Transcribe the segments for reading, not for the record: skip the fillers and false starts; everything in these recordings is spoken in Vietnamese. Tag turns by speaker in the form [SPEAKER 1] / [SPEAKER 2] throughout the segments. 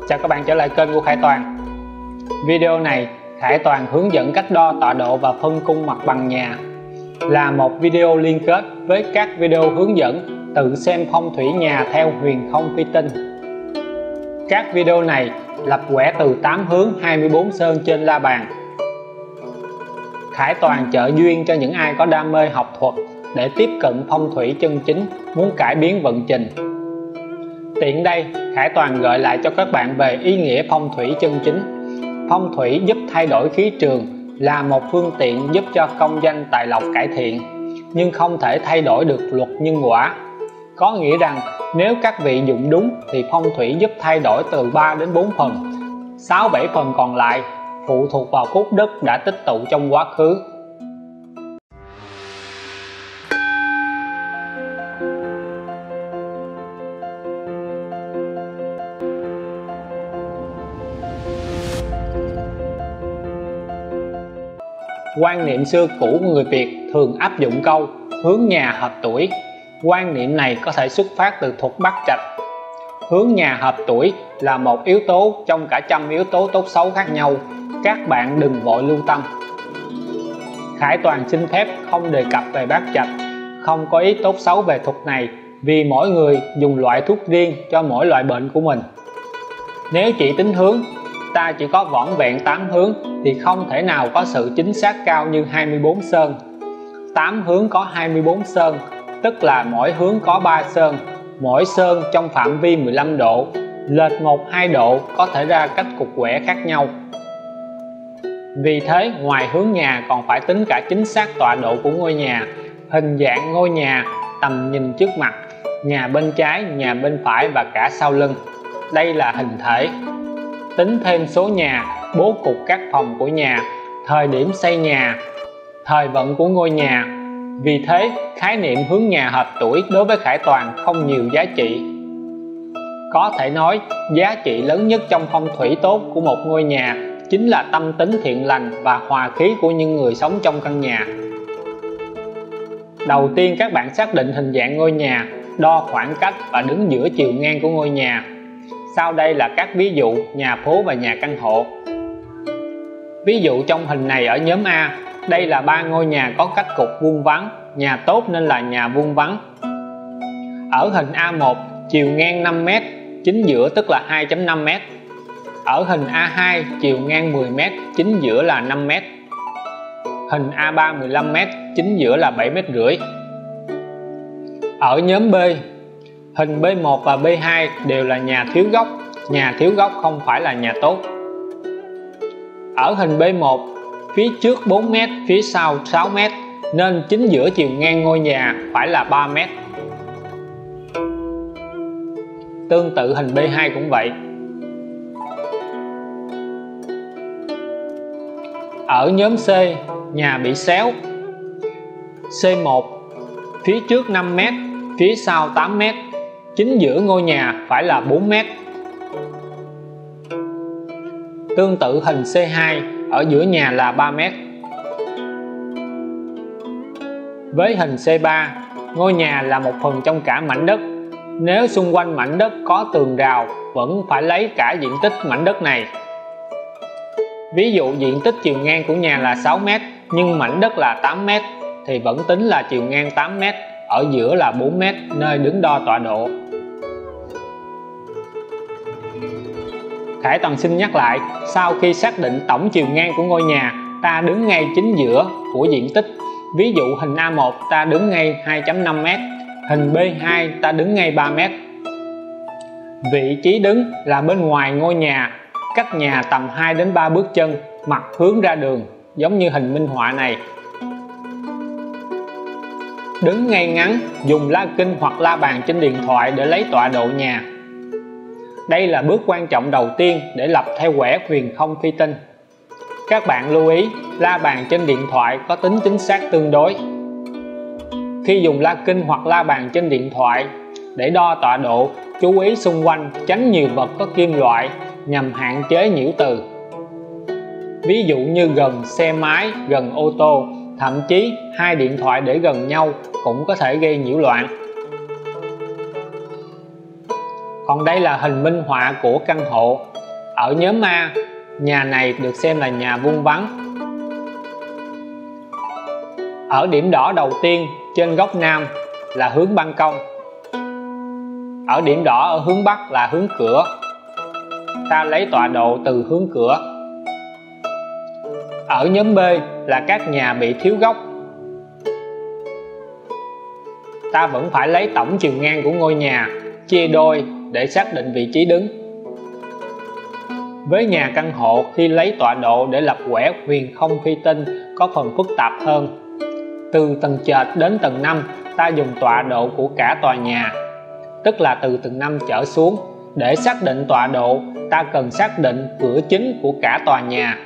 [SPEAKER 1] Chào các bạn trở lại kênh của Khải Toàn. Video này Khải Toàn hướng dẫn cách đo tọa độ và phân cung mặt bằng nhà, là một video liên kết với các video hướng dẫn tự xem phong thủy nhà theo huyền không phi tinh. Các video này lập quẻ từ 8 hướng 24 sơn trên la bàn. Khải Toàn trợ duyên cho những ai có đam mê học thuật để tiếp cận phong thủy chân chính, muốn cải biến vận trình. Tiện đây, Khải Toàn gợi lại cho các bạn về ý nghĩa phong thủy chân chính. Phong thủy giúp thay đổi khí trường, là một phương tiện giúp cho công danh tài lộc cải thiện, nhưng không thể thay đổi được luật nhân quả. Có nghĩa rằng nếu các vị dụng đúng thì phong thủy giúp thay đổi từ 3 đến 4 phần, 6-7 phần còn lại phụ thuộc vào phúc đức đã tích tụ trong quá khứ. Quan niệm xưa cũ của người Việt thường áp dụng câu hướng nhà hợp tuổi. Quan niệm này có thể xuất phát từ thuật Bắc Trạch. Hướng nhà hợp tuổi là một yếu tố trong cả trăm yếu tố tốt xấu khác nhau. Các bạn đừng vội lưu tâm. Khải Toàn xin phép không đề cập về Bắc Trạch, không có ý tốt xấu về thuật này, vì mỗi người dùng loại thuốc riêng cho mỗi loại bệnh của mình. Nếu chỉ tính hướng, ta chỉ có vỏn vẹn 8 hướng thì không thể nào có sự chính xác cao như 24 sơn. 8 hướng có 24 sơn, tức là mỗi hướng có 3 sơn, mỗi sơn trong phạm vi 15 độ, lệch 1-2 độ có thể ra cách cục quẻ khác nhau. Vì thế, ngoài hướng nhà còn phải tính cả chính xác tọa độ của ngôi nhà, hình dạng ngôi nhà, tầm nhìn trước mặt, nhà bên trái, nhà bên phải và cả sau lưng. Đây là hình thể. Tính thêm số nhà, bố cục các phòng của nhà, thời điểm xây nhà, thời vận của ngôi nhà. Vì thế, khái niệm hướng nhà hợp tuổi đối với Khải Toàn không nhiều giá trị. Có thể nói, giá trị lớn nhất trong phong thủy tốt của một ngôi nhà chính là tâm tính thiện lành và hòa khí của những người sống trong căn nhà. Đầu tiên, các bạn xác định hình dạng ngôi nhà, đo khoảng cách và đứng giữa chiều ngang của ngôi nhà. Sau đây là các ví dụ nhà phố và nhà căn hộ. Ví dụ trong hình này ở nhóm A, đây là 3 ngôi nhà có cách cục vuông vắn, nhà tốt nên là nhà vuông vắn. Ở hình A1, chiều ngang 5 m, chính giữa tức là 2.5 m. Ở hình A2, chiều ngang 10 m, chính giữa là 5 m. Hình A3 15 m, chính giữa là 7,5 m. Ở nhóm B, hình B1 và B2 đều là nhà thiếu góc. Nhà thiếu góc không phải là nhà tốt. Ở hình B1, phía trước 4 m, phía sau 6 m, nên chính giữa chiều ngang ngôi nhà phải là 3 m. Tương tự hình B2 cũng vậy. Ở nhóm C, nhà bị xéo. C1, phía trước 5 m, phía sau 8 m, chính giữa ngôi nhà phải là 4 m. Tương tự hình C2, ở giữa nhà là 3 m. Với hình C3, ngôi nhà là một phần trong cả mảnh đất. Nếu xung quanh mảnh đất có tường rào, vẫn phải lấy cả diện tích mảnh đất này. Ví dụ diện tích chiều ngang của nhà là 6 m, nhưng mảnh đất là 8 m, thì vẫn tính là chiều ngang 8 m, ở giữa là 4 m nơi đứng đo tọa độ. Khải Toàn xin nhắc lại, sau khi xác định tổng chiều ngang của ngôi nhà, ta đứng ngay chính giữa của diện tích. Ví dụ hình A1 ta đứng ngay 2.5 m, hình B2 ta đứng ngay 3 m. Vị trí đứng là bên ngoài ngôi nhà, cách nhà tầm 2 đến 3 bước chân, mặt hướng ra đường, giống như hình minh họa này. Đứng ngay ngắn, dùng la kinh hoặc la bàn trên điện thoại để lấy tọa độ nhà. Đây là bước quan trọng đầu tiên để lập theo quẻ huyền không phi tinh. Các bạn lưu ý, la bàn trên điện thoại có tính chính xác tương đối. Khi dùng la kinh hoặc la bàn trên điện thoại để đo tọa độ, chú ý xung quanh tránh nhiều vật có kim loại nhằm hạn chế nhiễu từ. Ví dụ như gần xe máy, gần ô tô, thậm chí hai điện thoại để gần nhau cũng có thể gây nhiễu loạn. Còn đây là hình minh họa của căn hộ. Ở nhóm A, nhà này được xem là nhà vuông vắn. Ở điểm đỏ đầu tiên trên góc nam là hướng ban công. Ở điểm đỏ ở hướng bắc là hướng cửa. Ta lấy tọa độ từ hướng cửa. Ở nhóm B là các nhà bị thiếu góc. Ta vẫn phải lấy tổng chiều ngang của ngôi nhà chia đôi để xác định vị trí đứng. Với nhà căn hộ, khi lấy tọa độ để lập quẻ huyền không phi tinh có phần phức tạp hơn. Từ tầng trệt đến tầng 5, ta dùng tọa độ của cả tòa nhà, tức là từ tầng 5 trở xuống. Để xác định tọa độ, ta cần xác định cửa chính của cả tòa nhà.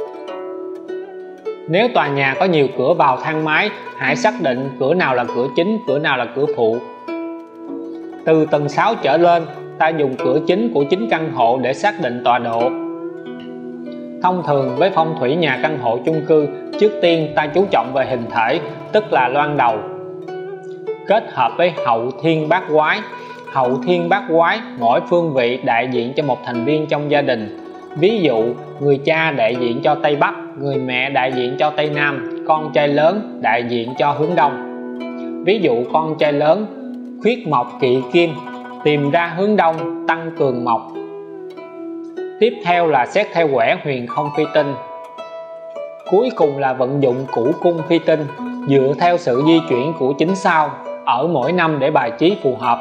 [SPEAKER 1] Nếu tòa nhà có nhiều cửa vào thang máy, hãy xác định cửa nào là cửa chính, cửa nào là cửa phụ. Từ tầng 6 trở lên, ta dùng cửa chính của chính căn hộ để xác định tọa độ. Thông thường với phong thủy nhà căn hộ chung cư, trước tiên ta chú trọng về hình thể, tức là loan đầu, kết hợp với hậu thiên bát quái. Hậu thiên bát quái, mỗi phương vị đại diện cho một thành viên trong gia đình. Ví dụ, người cha đại diện cho Tây Bắc, người mẹ đại diện cho Tây Nam, con trai lớn đại diện cho hướng Đông. Ví dụ con trai lớn khuyết mộc kỵ kim, tìm ra hướng Đông tăng cường mộc. Tiếp theo là xét theo quẻ huyền không phi tinh. Cuối cùng là vận dụng cửu cung phi tinh, dựa theo sự di chuyển của chính sao ở mỗi năm để bài trí phù hợp.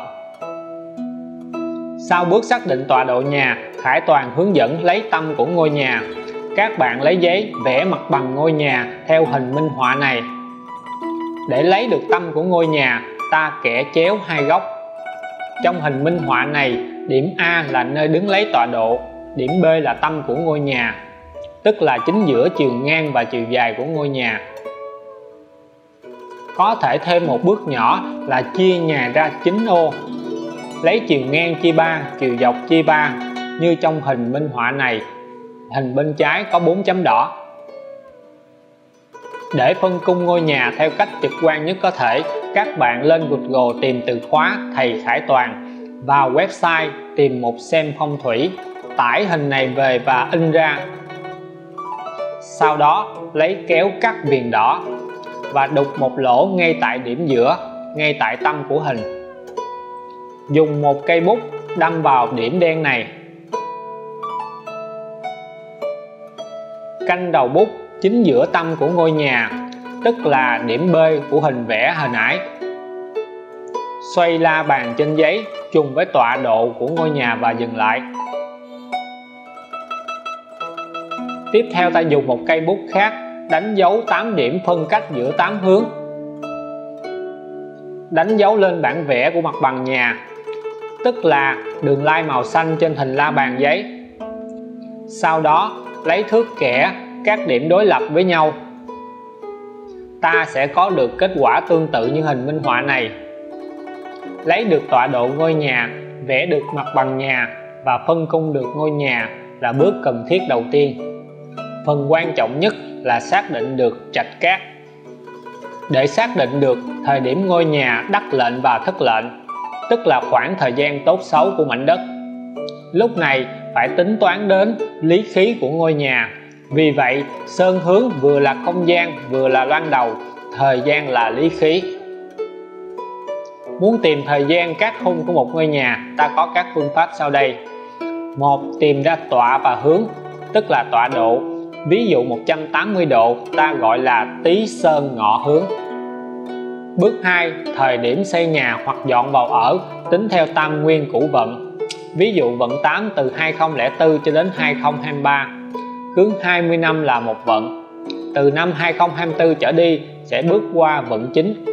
[SPEAKER 1] Sau bước xác định tọa độ nhà, Khải Toàn hướng dẫn lấy tâm của ngôi nhà. Các bạn lấy giấy vẽ mặt bằng ngôi nhà theo hình minh họa này. Để lấy được tâm của ngôi nhà, ta kẻ chéo hai góc. Trong hình minh họa này, điểm A là nơi đứng lấy tọa độ, điểm B là tâm của ngôi nhà, tức là chính giữa chiều ngang và chiều dài của ngôi nhà. Có thể thêm một bước nhỏ là chia nhà ra 9 ô, lấy chiều ngang chia 3, chiều dọc chia 3, như trong hình minh họa này. Hình bên trái có 4 chấm đỏ. Để phân cung ngôi nhà theo cách trực quan nhất có thể, các bạn lên Google tìm từ khóa thầy Khải Toàn, vào website tìm mục xem phong thủy, tải hình này về và in ra. Sau đó lấy kéo cắt viền đỏ và đục một lỗ ngay tại điểm giữa, ngay tại tâm của hình. Dùng một cây bút đâm vào điểm đen này. Canh đầu bút chính giữa tâm của ngôi nhà, tức là điểm B của hình vẽ hồi nãy. Xoay la bàn trên giấy trùng với tọa độ của ngôi nhà và dừng lại. Tiếp theo ta dùng một cây bút khác đánh dấu 8 điểm phân cách giữa 8 hướng. Đánh dấu lên bản vẽ của mặt bằng nhà, tức là đường line màu xanh trên hình la bàn giấy. Sau đó lấy thước kẻ các điểm đối lập với nhau. Ta sẽ có được kết quả tương tự như hình minh họa này. Lấy được tọa độ ngôi nhà, vẽ được mặt bằng nhà và phân cung được ngôi nhà là bước cần thiết đầu tiên. Phần quan trọng nhất là xác định được trạch cát. Để xác định được thời điểm ngôi nhà đắc lệnh và thất lệnh, tức là khoảng thời gian tốt xấu của mảnh đất, lúc này phải tính toán đến lý khí của ngôi nhà. Vì vậy, sơn hướng vừa là không gian vừa là loan đầu, thời gian là lý khí. Muốn tìm thời gian cát hung của một ngôi nhà, ta có các phương pháp sau đây. 1. Tìm ra tọa và hướng, tức là tọa độ. Ví dụ 180 độ ta gọi là Tý Sơn Ngọ hướng. Bước 2. Thời điểm xây nhà hoặc dọn vào ở tính theo tam nguyên cửu vận. Ví dụ vận 8 từ 2004 cho đến 2023, cứ 20 năm là một vận. Từ năm 2024 trở đi sẽ bước qua vận 9.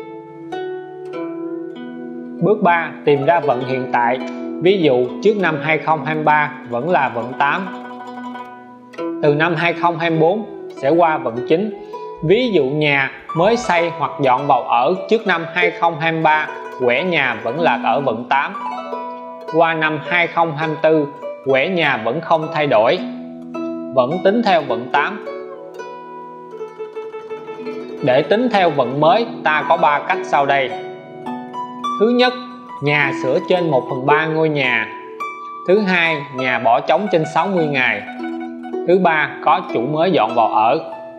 [SPEAKER 1] Bước 3. Tìm ra vận hiện tại. Ví dụ trước năm 2023 vẫn là vận 8. Từ năm 2024 sẽ qua vận 9. Ví dụ nhà mới xây hoặc dọn vào ở trước năm 2023, quẻ nhà vẫn là ở vận 8. Qua năm 2024, quẻ nhà vẫn không thay đổi, vẫn tính theo vận 8. Để tính theo vận mới, ta có 3 cách sau đây. Thứ nhất, nhà sửa trên 1/3 ngôi nhà. Thứ hai, nhà bỏ trống trên 60 ngày. Thứ ba, có chủ mới dọn vào ở.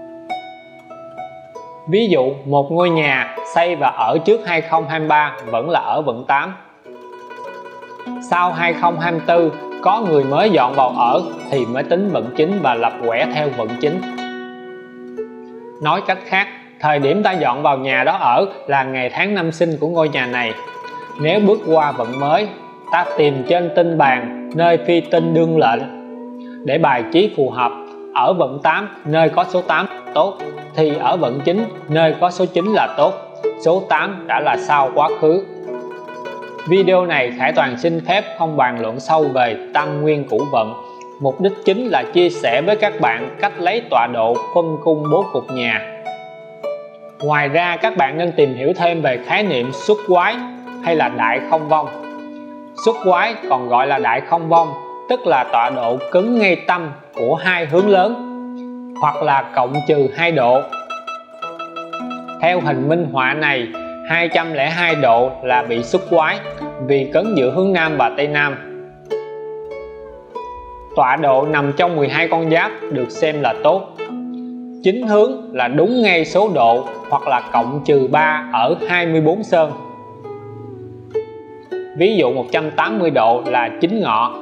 [SPEAKER 1] Ví dụ, một ngôi nhà xây và ở trước 2023 vẫn là ở vận 8. Sau 2024 có người mới dọn vào ở thì mới tính vận 9 và lập quẻ theo vận 9. Nói cách khác, thời điểm ta dọn vào nhà đó ở là ngày tháng năm sinh của ngôi nhà này. Nếu bước qua vận mới, ta tìm trên tinh bàn nơi phi tinh đương lệnh để bài trí phù hợp. Ở vận 8 nơi có số 8 tốt, thì ở vận 9 nơi có số 9 là tốt. Số 8 đã là sao quá khứ. Video này Khải Toàn xin phép không bàn luận sâu về tam nguyên cửu vận. Mục đích chính là chia sẻ với các bạn cách lấy tọa độ phân cung bố cục nhà. Ngoài ra các bạn nên tìm hiểu thêm về khái niệm xuất quái hay là đại không vong. Xuất quái còn gọi là đại không vong, tức là tọa độ cứng ngay tâm của hai hướng lớn, hoặc là cộng trừ 2 độ. Theo hình minh họa này, 202 độ là bị xuất quái vì cấn giữa hướng Nam và Tây Nam. Tọa độ nằm trong 12 con giáp được xem là tốt. Chính hướng là đúng ngay số độ hoặc là cộng trừ 3 ở 24 sơn. Ví dụ 180 độ là chính ngọ.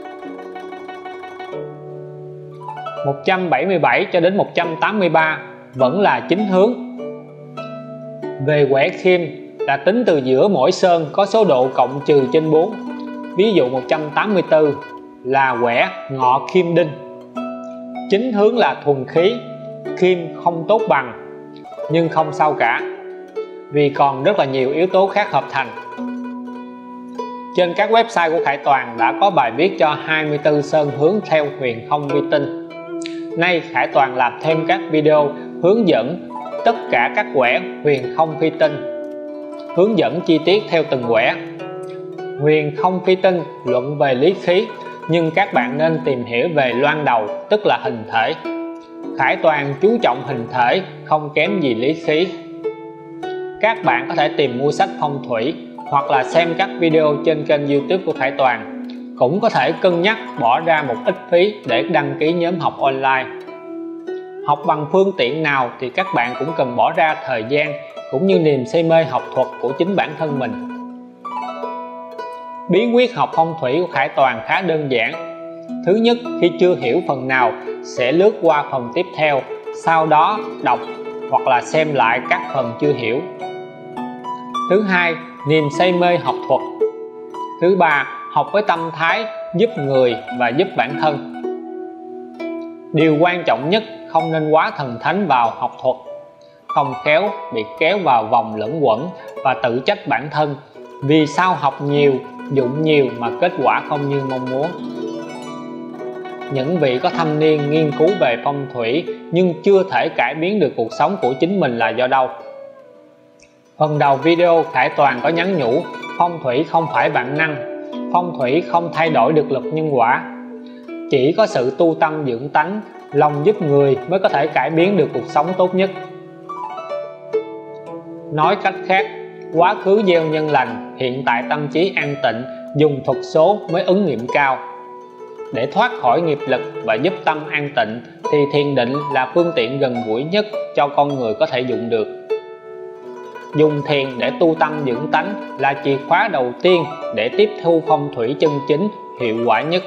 [SPEAKER 1] 177 cho đến 183 vẫn là chính hướng. Về quẻ khiêm là tính từ giữa mỗi sơn có số độ cộng trừ trên 4. Ví dụ 184 là quẻ ngọ khiêm đinh. Chính hướng là thuần khí, khiêm không tốt bằng, nhưng không sao cả, vì còn rất là nhiều yếu tố khác hợp thành. Trên các website của Khải Toàn đã có bài viết cho 24 sơn hướng theo huyền không vi tinh. Nay Khải Toàn làm thêm các video hướng dẫn tất cả các quẻ huyền không phi tinh, hướng dẫn chi tiết theo từng quẻ. Huyền không phi tinh luận về lý khí, nhưng các bạn nên tìm hiểu về loan đầu, tức là hình thể. Khải Toàn chú trọng hình thể không kém gì lý khí. Các bạn có thể tìm mua sách phong thủy hoặc là xem các video trên kênh YouTube của Khải Toàn. Cũng có thể cân nhắc bỏ ra một ít phí để đăng ký nhóm học online. Học bằng phương tiện nào thì các bạn cũng cần bỏ ra thời gian cũng như niềm say mê học thuật của chính bản thân mình. Bí quyết học phong thủy của Khải Toàn khá đơn giản. Thứ nhất, khi chưa hiểu phần nào sẽ lướt qua phần tiếp theo, sau đó đọc hoặc là xem lại các phần chưa hiểu. Thứ hai, niềm say mê học thuật. Thứ ba, học với tâm thái giúp người và giúp bản thân. Điều quan trọng nhất, không nên quá thần thánh vào học thuật, không khéo bị kéo vào vòng luẩn quẩn và tự trách bản thân vì sao học nhiều, dụng nhiều mà kết quả không như mong muốn. Những vị có thâm niên nghiên cứu về phong thủy nhưng chưa thể cải biến được cuộc sống của chính mình là do đâu? Phần đầu video Khải Toàn có nhắn nhủ phong thủy không phải vạn năng, phong thủy không thay đổi được luật nhân quả. Chỉ có sự tu tâm dưỡng tánh, lòng giúp người mới có thể cải biến được cuộc sống tốt nhất. Nói cách khác, quá khứ gieo nhân lành, hiện tại tâm trí an tịnh, dùng thuật số mới ứng nghiệm cao. Để thoát khỏi nghiệp lực và giúp tâm an tịnh thì thiền định là phương tiện gần gũi nhất cho con người có thể dụng được. Dùng thiền để tu tâm dưỡng tánh là chìa khóa đầu tiên để tiếp thu phong thủy chân chính hiệu quả nhất.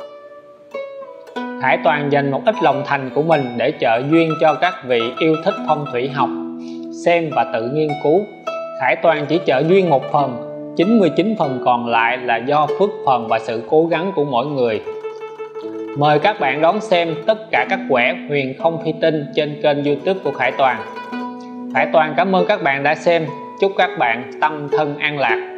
[SPEAKER 1] Khải Toàn dành một ít lòng thành của mình để trợ duyên cho các vị yêu thích phong thủy học, xem và tự nghiên cứu. Khải Toàn chỉ trợ duyên một phần, 99 phần còn lại là do phước phần và sự cố gắng của mỗi người. Mời các bạn đón xem tất cả các quẻ huyền không phi tinh trên kênh YouTube của Khải Toàn. Khải Toàn cảm ơn các bạn đã xem. Chúc các bạn tâm thân an lạc.